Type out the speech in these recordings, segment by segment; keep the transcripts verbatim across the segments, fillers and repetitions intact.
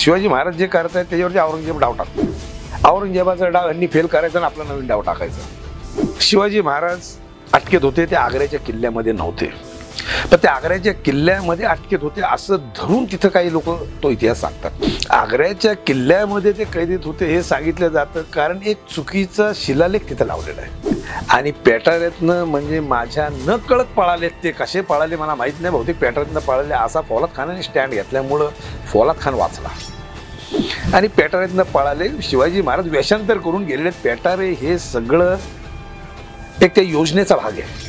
शिवाजी महाराज जे करतायत त्याच्यावरती औरंगजेब डाव टाकतो. औरंगजेबाचा डाव यांनी फेल करायचा आणि आपला नवीन डाव टाकायचा. शिवाजी महाराज अटकेत होते ते आग्र्याच्या किल्ल्यामध्ये नव्हते, पण त्या आग्र्याच्या किल्ल्यामध्ये अटकेत होते असं धरून तिथं काही लोक तो इतिहास सांगतात. आग्र्याच्या किल्ल्यामध्ये ते कैदेत होते हे सांगितलं जातं कारण एक चुकीचा शिलालेख तिथं लावलेला आहे. आणि पेटाऱ्यातनं म्हणजे माझ्या न कळत पळालेत. ते कसे पळाले मला माहीत नाही, बहुतेक पेटाऱ्यातनं पळाले असा फौलाद खानाने स्टँड घेतल्यामुळं फौलाद खान वाचला आणि पेटाऱ्यातनं पळाले. शिवाजी महाराज वेषांतर करून गेलेले. पेटारे हे सगळं एक त्या योजनेचा भाग आहे.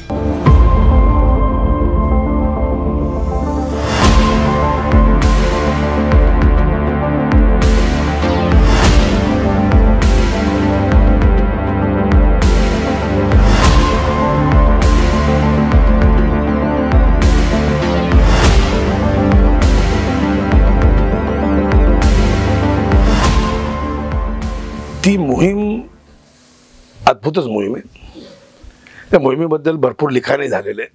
ती मोहीम अद्भुतच मोहीम आहे. त्या मोहिमेबद्दल भरपूर लिखाणही झालेले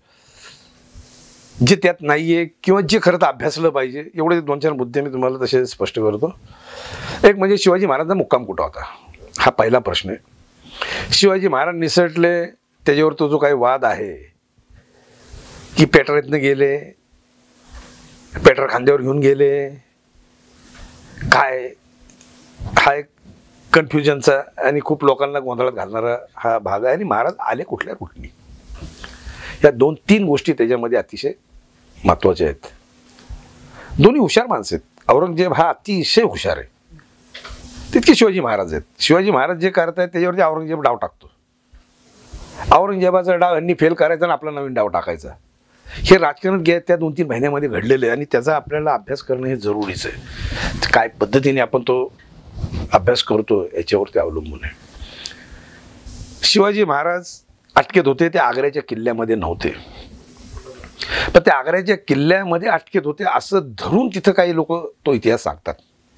जे त्यात नाहीये किंवा जे खरं तर अभ्यासलं पाहिजे. एवढे दोन चार मुद्दे मी तुम्हाला तसे स्पष्ट करतो. एक म्हणजे शिवाजी महाराजांचा मुक्काम कुठं होता हा पहिला प्रश्न आहे. शिवाजी महाराज निसटले त्याच्यावर तो जो काही वाद आहे की पेटाऱ्यातनं गेले, पेटार खांद्यावर घेऊन गेले, काय हा एक कन्फ्युजनचा आणि खूप लोकांना गोंधळात घालणारा हा भाग आहे. आणि महाराज आले कुठल्या कुठली या दोन तीन गोष्टी त्याच्यामध्ये अतिशय महत्त्वाच्या आहेत. दोन्ही हुशार माणसं आहेत. औरंगजेब हा अतिशय हुशार आहे, तितके शिवाजी महाराज आहेत. शिवाजी महाराज जे करतायत त्याच्यावरती औरंगजेब डाव टाकतो. औरंगजेबाचा डाव यांनी फेल करायचा आणि आपला नवीन डाव टाकायचा. हे राजकारण गे त्या दोन तीन महिन्यामध्ये घडलेलं आहे आणि त्याचा आपल्याला अभ्यास करणं हे जरुरीच आहे. काय पद्धतीने आपण तो अभ्यास करतो याच्यावरती अवलंबून आहे. शिवाजी महाराज अटकेत होते ते आग्र्याच्या किल्ल्यामध्ये नव्हते, पण त्या आग्र्याच्या किल्ल्यामध्ये अटकेत होते असं धरून तिथं काही लोक तो इतिहास सांगतात.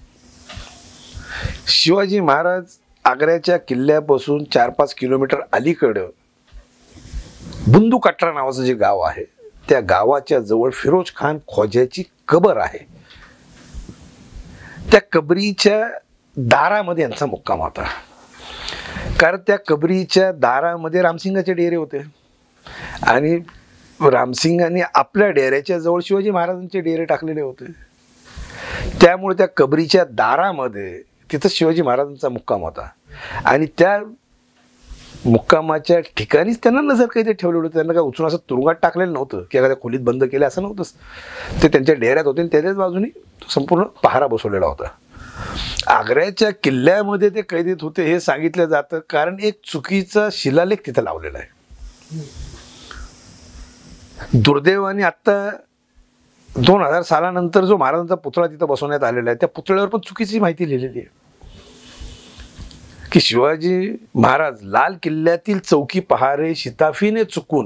शिवाजी महाराज आग्र्याच्या किल्ल्यापासून चार पाच किलोमीटर अलीकडं बुंदू कटरा नावाचं जे गाव आहे त्या गावाच्या जवळ फिरोज खान ख्वाजाची कबर आहे. त्या कबरीच्या दारामध्ये यांचा मुक्काम होता, कारण त्या कबरीच्या दारामध्ये रामसिंगाचे डेरे होते आणि रामसिंगाने आपल्या डेऱ्याच्या जवळ शिवाजी महाराजांचे डेरे टाकलेले होते. त्यामुळे त्या कबरीच्या दारामध्ये तिथं शिवाजी महाराजांचा मुक्काम होता आणि त्या मुक्कामाच्या ठिकाणीच त्यांना नजर काही ते ठेवलेलं होतं. त्यांना काय उचलून असं तुरुंगात टाकलेलं नव्हतं की एखाद्या खोलीत बंद केलं असं नव्हतंच. ते त्यांच्या डेऱ्यात होते आणि त्याच्याच बाजूने संपूर्ण पहारा बसवलेला होता. आग्र्याच्या किल्ल्यामध्ये ते कैदेत होते हे सांगितलं जातं कारण एक चुकीचा शिलालेख तिथं लावलेला आहे. दुर्दैवाने आत्ता दोन हजार सालानंतर जो महाराजांचा पुतळा तिथं बसवण्यात आलेला आहे त्या पुतळ्यावर पण चुकीची माहिती लिहिलेली आहे की शिवाजी महाराज लाल किल्ल्यातील चौकी पहारे शिताफीने चुकून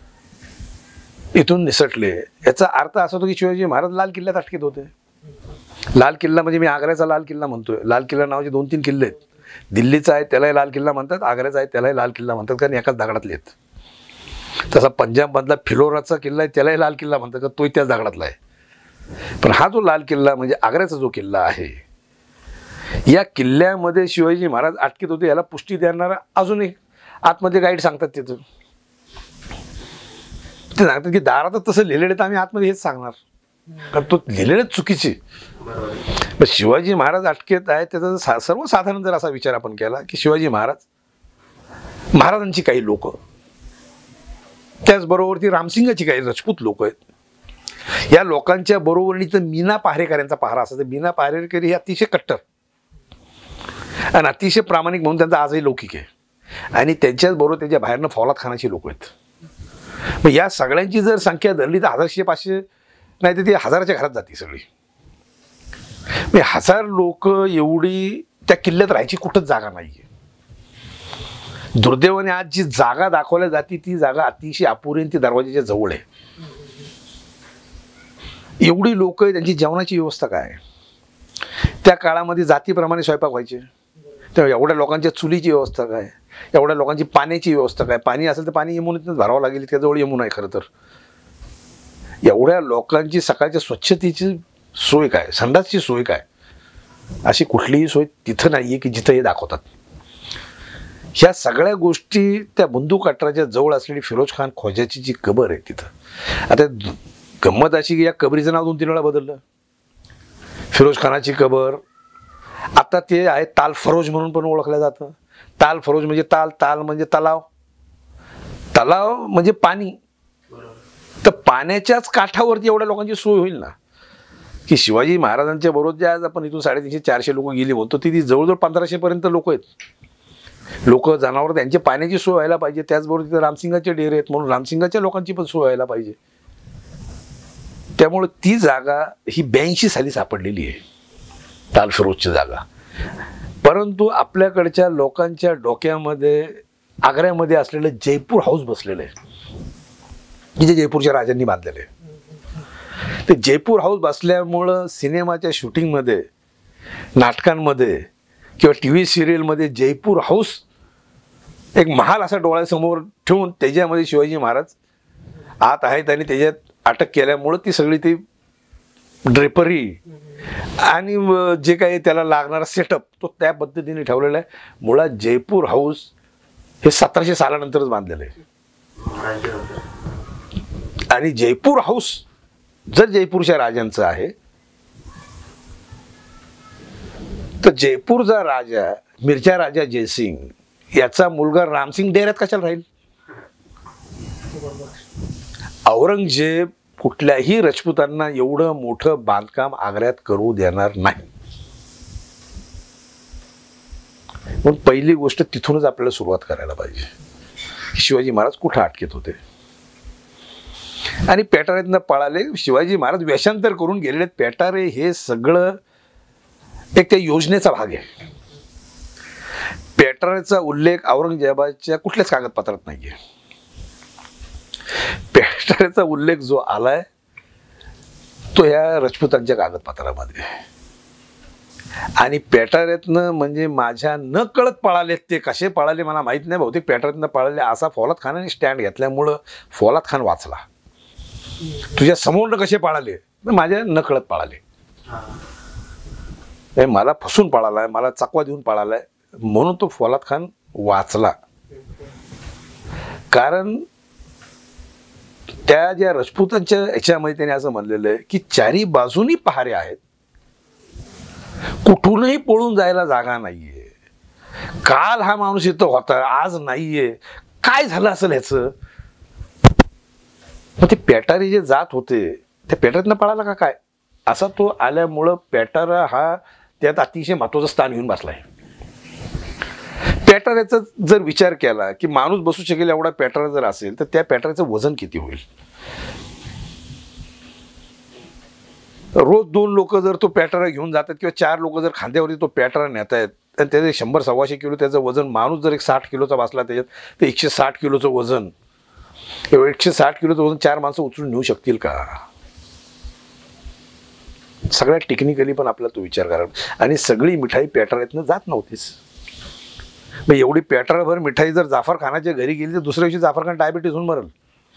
इथून निसटले. याचा अर्थ असा होतो की शिवाजी महाराज लाल किल्ल्यात अटकेत होते. लाल किल्ला म्हणजे मी आग्र्याचा लाल किल्ला म्हणतोय. लाल किल्ला नावाचे दोन तीन किल्ले आहेत. दिल्लीचा आहे त्यालाही लाल किल्ला म्हणतात, आग्र्याचा आहे त्यालाही लाल किल्ला म्हणतात कारण एकाच दगडातले आहेत. तसा पंजाबमधला फिलोराचा किल्ला आहे त्यालाही लाल किल्ला म्हणतात कारण तोही त्याच दगडातला आहे. पण हा जो लाल किल्ला म्हणजे आग्र्याचा जो किल्ला आहे या किल्ल्यामध्ये शिवाजी महाराज अटकेत होते याला पुष्टी देणारा अजून एक आतमध्ये गाईड सांगतात. तिथं ते सांगतात की दारातच तसं लिहिलेलं तर आम्ही आतमध्ये हेच सांगणार कारण तो लिहिलेलं चुकीचे. पण शिवाजी महाराज अटकेत आहे त्याचा सर्वसाधारण जर असा विचार आपण केला की शिवाजी महाराज महाराजांची काही लोक त्याचबरोबर ती रामसिंगाची काही राजपूत लोक आहेत. या लोकांच्या बरोबरीचं मीना पहारेकरांचा पहारा असायचा. मीना पहारेकर हे अतिशय कट्टर आणि अतिशय प्रामाणिक म्हणून त्यांचा आजही लौकिक आहे आणि त्यांच्याच बरोबर त्याच्या बाहेरनं फौलाद खानाची लोक आहेत. मग या सगळ्यांची जर संख्या धरली तर हजारशे पाचशे नाही तर ती हजाराच्या घरात जाते सगळी. म्हणजे हजार लोक एवढी त्या किल्ल्यात राहायची कुठंच जागा नाहीये. दुर्दैवाने आज जी जागा दाखवल्या जाते ती जागा अतिशय अपुरी ती दरवाजाच्या जवळ आहे. एवढी लोक त्यांची जेवणाची व्यवस्था काय. त्या काळामध्ये जातीप्रमाणे स्वयंपाक व्हायचे तेव्हा एवढ्या लोकांच्या चुलीची व्यवस्था काय, एवढ्या लोकांची पाण्याची व्यवस्था काय. पाणी असेल तर पाणी यमुनेतूनच भरावं लागेल, त्याजवळ यमुना आहे खरं तर. एवढ्या लोकांची सकाळच्या स्वच्छतेची सोय काय, संडासची सोय काय, अशी कुठलीही सोय तिथं नाही आहे की जिथं हे दाखवतात. ह्या सगळ्या गोष्टी त्या बंदूक अठराच्या जवळ असलेली फिरोज खान ख्वाजाची जी कबर आहे तिथं. आता गंमत अशी की या कबरीचं नाव दोन तीन वेळा बदललं. फिरोज खानाची कबर आता ते आहे ताल फरोज म्हणून पण ओळखलं जातं. ताल फरोज म्हणजे ताल, ताल म्हणजे तलाव, तलाव म्हणजे पाणी. तर पाण्याच्याच काठावरती एवढ्या लोकांची सोय होईल ना की शिवाजी महाराजांच्या बरोबर जे आज आपण इथून साडेतीनशे चारशे लोक गेली म्हणतो ती जवळजवळ पंधराशे पर्यंत लोक आहेत. लोक जनावर त्यांची पाण्याची सोय व्हायला पाहिजे. त्याचबरोबर तिथे रामसिंगाचे डेरे आहेत म्हणून रामसिंगाच्या लोकांची पण सोय व्हायला पाहिजे. त्यामुळे ती जागा ही ब्याऐंशी साली सापडलेली आहे, ताल फिरोजची जागा. परंतु आपल्याकडच्या लोकांच्या डोक्यामध्ये आग्र्यामध्ये असलेलं जयपूर हाऊस बसलेलं आहे, जे जयपूरच्या राजांनी बांधलेलं आहे. ते जयपूर हाऊस बसल्यामुळं सिनेमाच्या शूटिंगमध्ये, नाटकांमध्ये किंवा टी व्ही सिरियलमध्ये जयपूर हाऊस एक महाल असा डोळ्यासमोर ठेवून त्याच्यामध्ये शिवाजी महाराज आत आहेत आणि त्याच्यात अटक केल्यामुळं ती सगळी ती ड्रेपरी आणि जे काही त्याला लागणारा सेटअप तो त्या पद्धतीने ठेवलेला आहे. मुळात जयपूर हाऊस हे सतराशे सालानंतरच बांधलेलं आहे. आणि जयपूर हाऊस जर जयपूरच्या राजांचं आहे तर जयपूरचा राजा मिर्झा राजा जयसिंग याचा मुलगा रामसिंग डेऱ्यात कशाला राहील. औरंगजेब कुठल्याही राजपुतांना एवढं मोठं बांधकाम आग्र्यात करू देणार नाही. पण पहिली गोष्ट तिथूनच आपल्याला सुरुवात करायला पाहिजे. शिवाजी महाराज कुठं अटकेत होते आणि पेटाऱ्यातनं पळाले. शिवाजी महाराज वेषांतर करून गेलेले. पेटारे हे सगळं एक त्या योजनेचा भाग आहे. पेटाऱ्याचा उल्लेख औरंगजेबाच्या कुठल्याच कागदपत्रात नाहीये. पेटाऱ्याचा उल्लेख जो आलाय तो या राजपुतांच्या कागदपत्रामध्ये. आणि पेटाऱ्यातनं म्हणजे माझ्या न कळत पळालेत. ते कसे पळाले मला माहित नाही. बहुतेक पेटाऱ्यातनं पळाले असा फौलाद खानाने स्टँड घेतल्यामुळं फौलाद खान वाचला. तुझ्या समोरनं कसे पळाले, माझ्या न कळत पळाले, मला फसून पळालाय, मला चकवा देऊन पळालाय म्हणून तो फौलाद खान वाचला. कारण त्या ज्या राजपुतांच्या ह्याच्यामध्ये त्याने असं म्हणलेलं आहे की चारी बाजूनी पहारे आहेत, कुठूनही पळून जायला जागा नाहीये. काल हा माणूस इथं होता, आज नाहीये, काय झालं असेल ह्याचं. मग ते पेटारे जे जात होते त्या पेटाऱ्यातनं पळाला का काय असा तो आल्यामुळं पेटारा हा त्यात अतिशय महत्वाचं स्थान घेऊन बसलाय. पेटाऱ्याचा जर विचार केला की माणूस बसू शकेल एवढा पेटारा जर असेल तर त्या पेटाऱ्याचं वजन किती होईल. रोज दोन लोक जर तो पेटारा घेऊन जातात किंवा चार लोक जर खांद्यावरती तो पेटारा नेत आहेत आणि त्याचे शंभर सव्वाशे किलो त्याचं वजन, माणूस जर एक साठ किलोचा बसला त्याच्यात तर एकशे साठ किलोचं वजन, एकशे साठ किलोचं वजन चार माणसं उचलून नेऊ शकतील का. सगळ्यात टेक्निकली पण आपल्याला तो विचार करावा. आणि सगळी मिठाई पेटाऱ्यातनं जात नव्हतीच. मग एवढी पेटाराभर मिठाई जर जाफर खानाच्या घरी गेली तर दुसऱ्या दिवशी जाफर खान डायबिटीस होऊन मरल.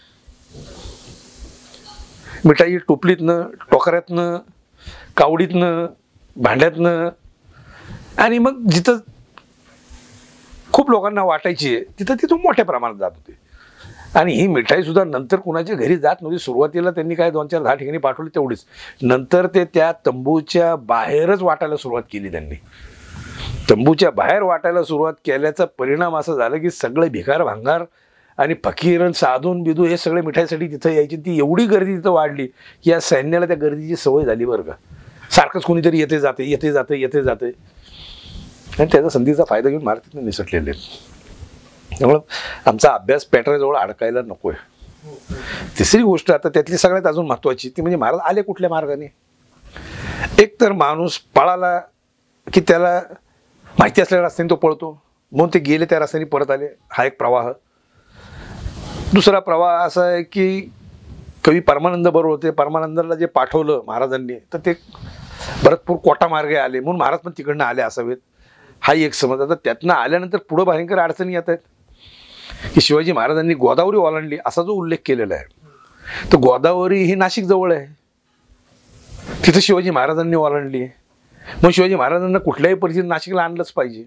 मिठाई टोपलीतनं, टोकऱ्यातनं, कावडीतनं, भांड्यातनं, आणि मग जिथं खूप लोकांना वाटायची आहे तिथं तिथून मोठ्या प्रमाणात जात होती. आणि ही मिठाई सुद्धा नंतर कुणाच्या घरी जात नव्हती. सुरुवातीला त्यांनी काय दोन चार दहा ठिकाणी पाठवली तेवढीच. नंतर ते त्या तंबूच्या बाहेरच वाटायला सुरुवात केली त्यांनी. तंबूच्या बाहेर वाटायला सुरुवात केल्याचा परिणाम असा झाला की सगळे भिकार भांगार आणि फकीर साधून बिदू हे सगळे मिठाईसाठी तिथं यायची. ती एवढी गर्दी तिथं वाढली की या सैन्याला त्या गर्दीची सवय झाली बरं का. सारखंच कोणीतरी येते जाते येते जाते येते जाते आणि त्याचा संधीचा फायदा घेऊन महाराज तिथं निसटलेले आहेत. त्यामुळं आमचा अभ्यास पेटाऱ्याजवळ अडकायला नको आहे. तिसरी गोष्ट आता त्यातली सगळ्यात अजून महत्वाची ती म्हणजे महाराज आले कुठल्या मार्गाने. एक तर माणूस पळाला की त्याला माहिती असलेल्या रस्त्याने तो पळतो म्हणून ते गेले त्या रस्त्याने परत आले, हा एक प्रवाह. दुसरा प्रवाह असा आहे की कवी परमानंद बरोबर होते, परमानंदाला जे पाठवलं महाराजांनी तर ते भरतपूर कोटा मार्गे आले म्हणून महाराज पण तिकडनं आले असावेत, हा एक समज. आता त्यातनं आल्यानंतर पुढं भयंकर अडचणी येत आहेत की शिवाजी महाराजांनी गोदावरी ओलांडली असा जो उल्लेख केलेला आहे तर गोदावरी ही नाशिक जवळ आहे, तिथं शिवाजी महाराजांनी ओलांडली. मग शिवाजी महाराजांना कुठल्याही परिस्थितीत नाशिकला आणलंच पाहिजे.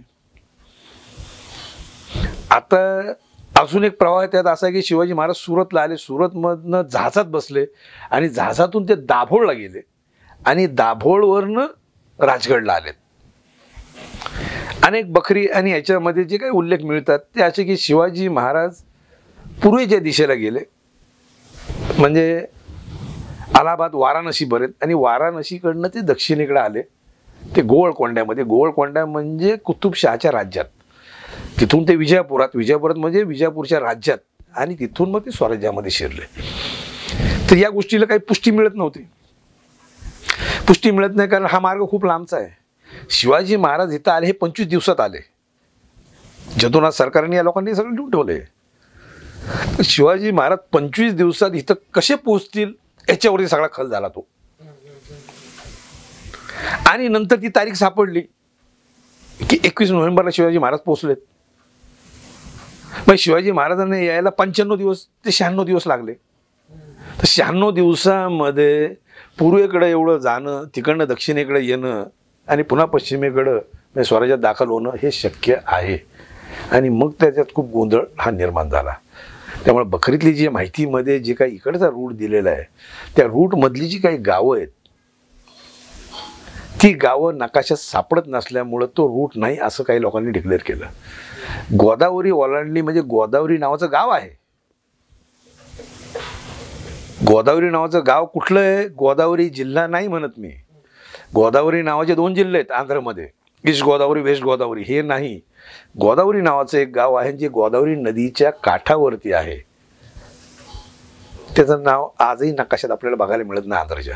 आता अजून एक प्रवाह त्यात असा की शिवाजी महाराज सुरतला आले, सुरतमधनं जहाजात बसले आणि जहाजातून ते दाभोळला गेले आणि दाभोळवरनं राजगडला आलेत. अनेक बखरी आणि याच्यामध्ये जे काही उल्लेख मिळतात ते असे की शिवाजी महाराज पूर्वेच्या दिशेला गेले, म्हणजे अलाहाबाद वाराणसीपर्यंत, आणि वाराणसीकडनं ते दक्षिणेकडे आले ते गोवळकोंड्यामध्ये. गोवळकोंडा म्हणजे कुतुबशहाच्या राज्यात, तिथून ते विजापुरात, विजापुरात म्हणजे विजापूरच्या राज्यात, आणि तिथून मग ते स्वराज्यामध्ये शिरले. तर या गोष्टीला काही पुष्टी मिळत नव्हती. पुष्टी मिळत नाही कारण हा मार्ग खूप लांबचा आहे. शिवाजी महाराज इथं आले हे पंचवीस दिवसात आले. जदुनाथ सरकारने या लोकांनी सगळं लिहून ठेवले. शिवाजी महाराज पंचवीस दिवसात इथं कसे पोहोचतील याच्यावरती सगळा खल झाला तो. आणि नंतर ती तारीख सापडली की एकवीस नोव्हेंबरला शिवाजी महाराज पोहोचलेत. मग शिवाजी महाराजांना यायला पंच्याण्णव दिवस ते शहाण्णव दिवस लागले. तर शहाण्णव दिवसामध्ये पूर्वेकडे एवढं जाणं, तिकडनं दक्षिणेकडे येणं आणि पुन्हा पश्चिमेकडं म्हणजे स्वराज्यात दाखल होणं हे शक्य आहे. आणि मग त्याच्यात खूप गोंधळ हा निर्माण झाला. त्यामुळे बखरीतली जी माहितीमध्ये जे काही इकडचा रूट दिलेला आहे त्या रूटमधली जी काही गावं आहेत ती गावं नकाशात सापडत नसल्यामुळं तो रूट नाही असं काही लोकांनी डिक्लेअर केलं. गोदावरी ओलांडली म्हणजे गोदावरी नावाचं गाव आहे. गोदावरी नावाचं गाव कुठलं आहे? गोदावरी जिल्हा नाही म्हणत मी. गोदावरी नावाचे दोन जिल्हे आहेत आंध्रमध्ये, ईस्ट गोदावरी, वेस्ट गोदावरी. हे नाही, गोदावरी नावाचं एक गाव आहे जे गोदावरी नदीच्या काठावरती आहे. त्याचं नाव आजही नकाशात आपल्याला बघायला मिळत नाही आंध्रच्या.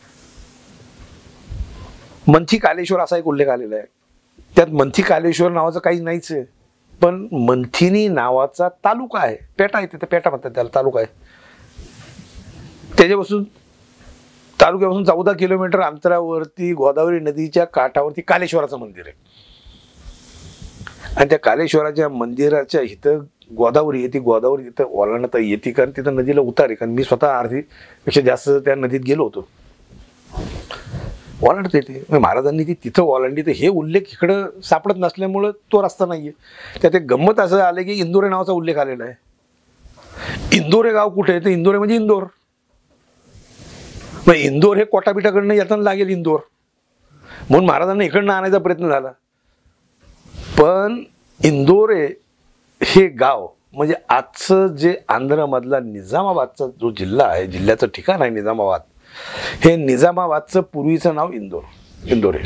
मंथी कालेश्वर असा एक उल्लेख आलेला आहे. त्यात मंथी कालेश्वर नावाचं काही नाहीच आहे, पण मंथिनी नावाचा तालुका आहे, पेटा आहे तिथे, पेटा म्हणतात त्याला, तालुका आहे. त्याच्यापासून तालुक्यापासून चौदा किलोमीटर अंतरावरती गोदावरी नदीच्या काठावरती कालेश्वराचं मंदिर आहे. आणि त्या कालेश्वराच्या मंदिराच्या इथं गोदावरी येते. गोदावरी तिथं ओलांडता येते कारण तिथं नदीला उतार आहे. कारण मी स्वतः अर्धी पेक्षा जास्त त्या नदीत गेलो होतो. ओलांडता येते. महाराजांनी ती तिथं ओलांडली. तर हे उल्लेख इकडं सापडत नसल्यामुळं तो रस्ता नाहीये. त्यात एक गंमत असं आलं की इंदोरे नावाचा उल्लेख आलेला आहे. इंदोरे गाव कुठे आहे? तर इंदोरे म्हणजे इंदोर. मग इंदोर हे कोटाबिटाकडनं येताना लागेल इंदोर, म्हणून महाराजांना इकडनं आणायचा प्रयत्न झाला. पण इंदोरे हे गाव म्हणजे आजचं जे आंध्रमधला निजामाबादचा जो जिल्हा आहे, जिल्ह्याचं ठिकाण आहे निजामाबाद, हे निजामाबादचं पूर्वीचं नाव इंदोर. इंदोरे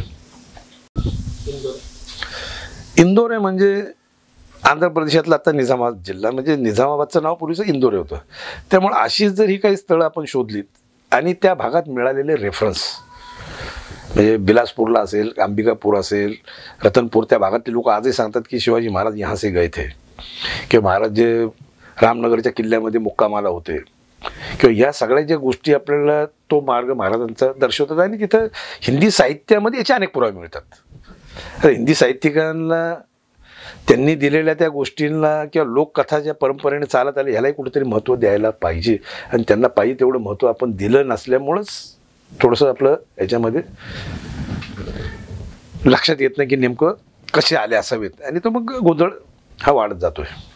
इंदोरे म्हणजे आंध्र प्रदेशातला आता निजामाबाद जिल्हा, म्हणजे निजामाबादचं नाव पूर्वीचं इंदोरे होतं. त्यामुळे अशीच जर ही काही स्थळं आपण शोधलीत आणि त्या भागात मिळालेले रेफरन्स, म्हणजे बिलासपूरला असेल, अंबिकापूर असेल, रतनपूर, त्या भागातले लोक आजही सांगतात की शिवाजी महाराज यहाँ से गए थे, किंवा महाराज जे रामनगरच्या किल्ल्यामध्ये मुक्कामाला होते, किंवा या सगळ्या ज्या गोष्टी आपल्याला तो मार्ग महाराजांचा दर्शवतात. आणि तिथं हिंदी साहित्यामध्ये याचे अनेक पुरावे मिळतात. हिंदी साहित्यिकांना त्यांनी दिलेल्या त्या गोष्टींना किंवा लोककथा ज्या परंपरेने चालत आले ह्यालाही कुठेतरी महत्त्व द्यायला पाहिजे. आणि त्यांना पाहिजे तेवढं महत्त्व आपण दिलं नसल्यामुळंच थोडंसं आपलं याच्यामध्ये लक्षात येत नाही की नेमकं कसे आले असावेत, आणि तो मग गोंधळ हा वाढत जातोय.